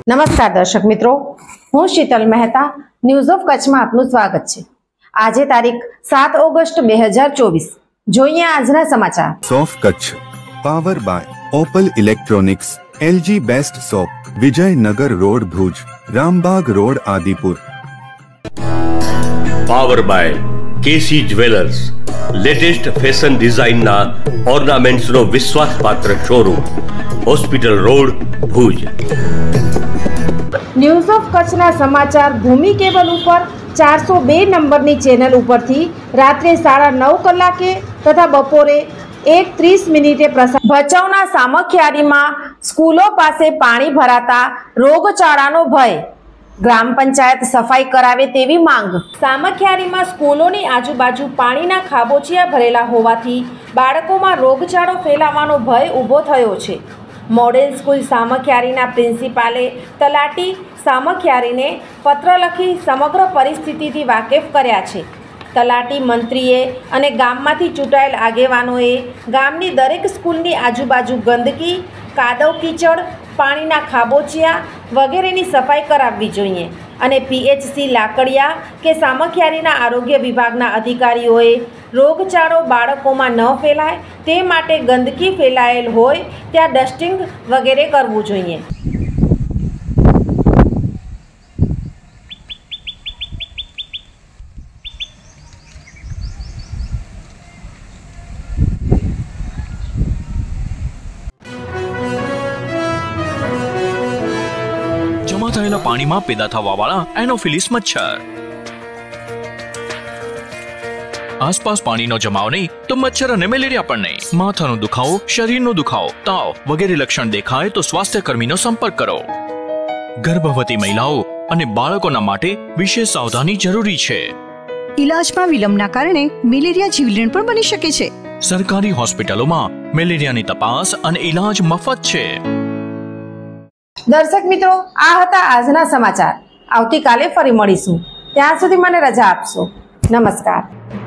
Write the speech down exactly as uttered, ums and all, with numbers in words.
નમસ્કાર દર્શક મિત્રો, હું શીતલ મહેતા ન્યૂઝ ઓફ કચ્છમાં આપનું સ્વાગત છે। આજે તારીખ સાત ઓગસ્ટ બે હજાર ચોવીસ। જોઈએ આજના સમાચાર। સોફ Kutch power by Opal electronics, LG best shop, Vijaynagar road Bhuj, Rambagh road Adipur. Power by KC jewellers, latest fashion ડિઝાઇનના ઓર્નામેન્ટ્સનો વિશ્વાસપાત્ર showroom, hospital road Bhuj. News of કચ્છના સમાચાર ભૂમિ કેબલ ઉપર ચારસો બે નંબરની ચેનલ ઉપરથી રાત્રે સાડા નવ કલાકે તથા બપોરે એક ત્રીસ મિનિટે પ્રસાર। ભચાઉના સામખિયારીમાં સ્કૂલો પાસે પાણી ભરાતા રોગચાળાનો ભય, ગ્રામ પંચાયત સફાઈ કરાવે તેવી માંગ। સામખિયારીમાં સ્કૂલોની આજુબાજુ પાણીના ખાબોચિયા ભરેલા હોવાથી બાળકોમાં રોગચાળો ફેલાવાનો ભય ઊભો થયો છે। મોડેલ સ્કૂલ સામખિયારીના પ્રિન્સિપાલે તલાટી સામખિયારીને પત્ર લખી સમગ્ર પરિસ્થિતિથી વાકેફ કર્યા છે। તલાટી મંત્રીએ અને ગામમાંથી ચૂંટાયેલ આગેવાનોએ ગામની દરેક સ્કૂલની આજુબાજુ ગંદકી, કાદવ કીચડ, પાણીના ખાબોચિયા વગેરેની સફાઈ કરાવવી જોઈએ અને પીએચસી લાકડિયા કે સામખિયારીના આરોગ્ય વિભાગના અધિકારીઓએ રોગચાળો બાળકોમાં ન ફેલાય તે માટે ગંદકી ફેલાયેલ હોય ત્યાં ડસ્ટિંગ વગેરે કરવું જોઈએ। જમા થયેલા પાણીમાં પેદા થવાવાળા એનોફિલિસ મચ્છર। આસપાસ પાણીનો જમાવ નહીં તો મચ્છર અને મેલેરિયા પણ નહીં। માથાનો દુખાવો, શરીરનો દુખાવો, તાવ વગેરે લક્ષણ દેખાય તો સ્વાસ્થ્ય કર્મીનો સંપર્ક કરો। ગર્ભવતી મહિલાઓ અને બાળકોના માટે વિશેષ સાવધાની જરૂરી છે। ઇલાજમાં વિલંબના કારણે મેલેરિયા જીવલેણ પણ બની શકે છે। સરકારી હોસ્પિટલોમાં મેલેરિયાની તપાસ અને ઇલાજ મફત છે। દર્શક મિત્રો, આ હતા આજના સમાચાર। આવતીકાલે ફરી મળીશું, ત્યાં સુધી મને રજા આપશો। નમસ્કાર।